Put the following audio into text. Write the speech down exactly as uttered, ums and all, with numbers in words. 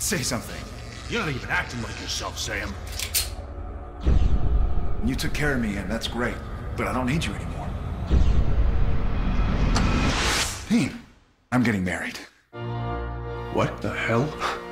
Say something. You're not even acting like yourself, Sam. You took care of me, and that's great, but I don't need you anymore. Dean, I'm getting married. What the hell?